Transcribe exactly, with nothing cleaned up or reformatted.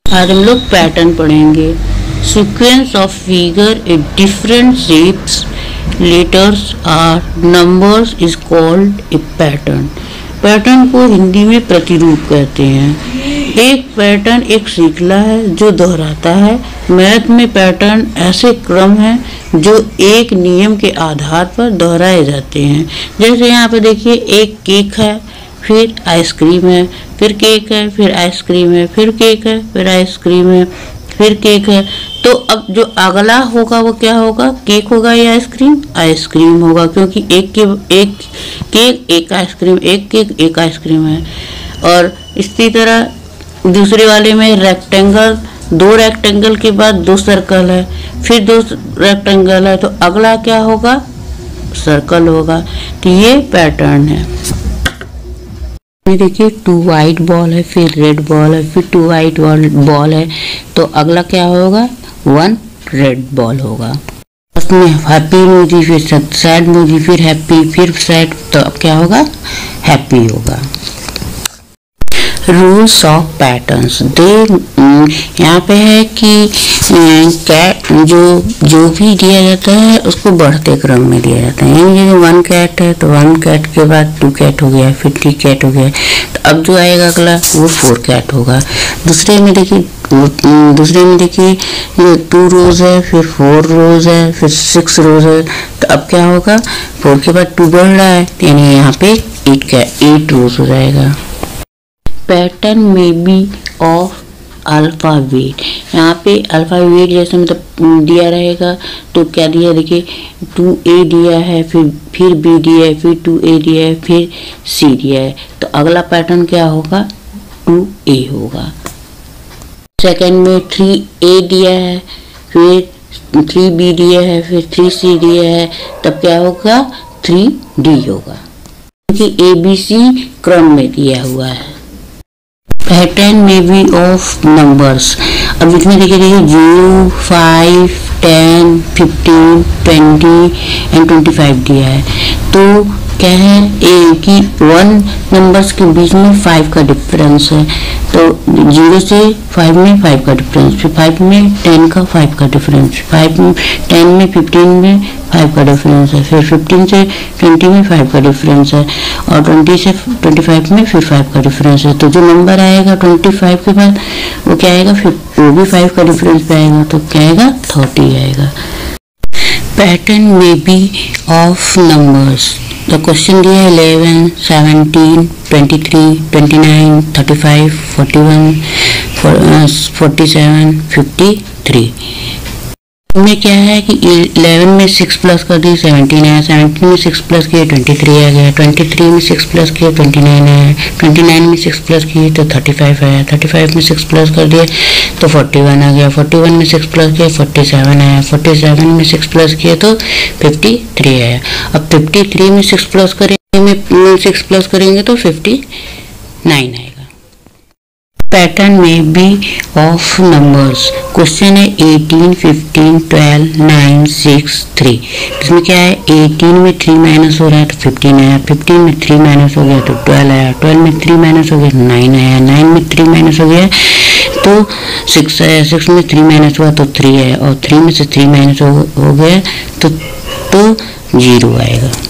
आज हम लोग पैटर्न पढ़ेंगे। Sequence of figure in different shapes, letters और numbers is called a pattern. Pattern को हिंदी में प्रतिरूप कहते हैं। एक पैटर्न एक श्रृंखला है जो दोहराता है। मैथ में पैटर्न ऐसे क्रम हैं जो एक नियम के आधार पर दोहराए जाते हैं। जैसे यहाँ पे देखिए, एक केक है, फिर आइसक्रीम है, फिर केक है, फिर आइसक्रीम है, फिर केक है, फिर आइसक्रीम है, फिर केक है। तो अब जो अगला होगा वो क्या होगा? केक होगा या आइसक्रीम? आइसक्रीम होगा, क्योंकि एक के एक केक एक आइसक्रीम, एक केक एक आइसक्रीम है। और इसी तरह दूसरे वाले में रेक्टेंगल, दो रेक्टेंगल के बाद दो सर्कल है, फिर दो रेक्टेंगल है, तो अगला क्या होगा? सर्कल होगा। तो ये पैटर्न है। देखिए, टू वाइट बॉल है, फिर रेड बॉल है, फिर टू वाइट बॉल है, तो अगला क्या होगा? वन रेड बॉल होगा। उसमें हैप्पी इमोजी, फिर सैड इमोजी, फिर हैप्पी, फिर सैड, तो अब क्या होगा? हैप्पी होगा। रूल्स ऑफ पैटर्न्स दे यहाँ पे है कि कैट जो जो भी दिया जाता है उसको बढ़ते क्रम में दिया जाता है। यानी जैसे वन कैट है तो वन कैट के बाद टू कैट हो गया, फिर थ्री कैट हो गया, तो अब जो आएगा अगला वो फोर कैट होगा। दूसरे में देखिए दूसरे में देखिए ये टू रोज है, फिर फोर रोज है, फिर सिक्स रोज है, तो अब क्या होगा? फोर के बाद टू बढ़ रहा है, यानी यहाँ पे एट का एट रोज हो जाएगा। पैटर्न में बी ऑफ अल्फ़ाबेट। यहाँ पे अल्फ़ाबेट जैसे मतलब दिया रहेगा, तो क्या दिया? देखिए, टू ए दिया है, फिर फिर बी दिया है, फिर टू ए दिया है, फिर सी दिया है, तो अगला पैटर्न क्या होगा? टू ए होगा। सेकंड में थ्री ए दिया है, फिर थ्री बी दिया है, फिर थ्री सी दिया है, तब क्या होगा? थ्री डी होगा, क्योंकि ए बी सी क्रम में दिया हुआ है। पैटर्न में भी ऑफ नंबर्स। अब इसमें देखिए देखिए zero, five, ten, fifteen, twenty and twenty five दिया है। तो क्या है? ए कि वन नंबर्स के बीच में फाइव का डिफरेंस है, तो जीरो से फाइव में फाइव का डिफरेंस, फिर फाइव में टेन का फाइव का डिफरेंस, फाइव में टेन में फिफ्टीन में फाइव का डिफरेंस है, फिर फिफ्टीन से ट्वेंटी में फाइव का डिफरेंस है, और ट्वेंटी से ट्वेंटी फाइव में फिर फाइव का डिफरेंस है। तो जो नंबर आएगा ट्वेंटी फाइव के बाद वो क्या आएगा? फिर वो भी फाइव का डिफरेंस पे आएगा, तो क्या आएगा? थर्टी आएगा। पैटर्न में बी ऑफ नंबर्स। तो क्वेश्चन दिया है eleven, seventeen, twenty three, twenty nine, thirty five, forty one, forty seven, fifty three. में क्या है कि इलेवन में सिक्स प्लस कर दी सेवनटीन आया, सेवनटीन में सिक्स प्लस किए ट्वेंटी थ्री आ गया, ट्वेंटी थ्री में सिक्स प्लस किए ट्वेंटी नाइन आया, ट्वेंटी नाइन में सिक्स प्लस किए तो थर्टी फाइव आया, थर्टी फाइव में सिक्स प्लस कर दिए तो फोर्टी वन आ गया, फोर्टी वन में सिक्स प्लस किए फोर्टी सेवन आया, फोर्टी सेवन में सिक्स प्लस किए तो फिफ्टी थ्री आया। अब फिफ्टी थ्री में सिक्स प्लस करेंगे में सिक्स प्लस करेंगे तो फिफ्टी नाइन आएगा। पैटर्न में बी ऑफ नंबर्स। क्वेश्चन है eighteen, fifteen, twelve, nine, six, three. इसमें क्या है? एटीन में थ्री माइनस हो रहा है तो फिफ्टीन आया, फिफ्टीन में थ्री माइनस हो गया तो ट्वेल्व आया, ट्वेल्व में थ्री माइनस हो गया तो नाइन आया, नाइन में थ्री माइनस हो गया तो सिक्स आया, सिक्स में थ्री माइनस हुआ तो थ्री आया, और थ्री में से थ्री माइनस हो, हो गया तो तो जीरो आएगा।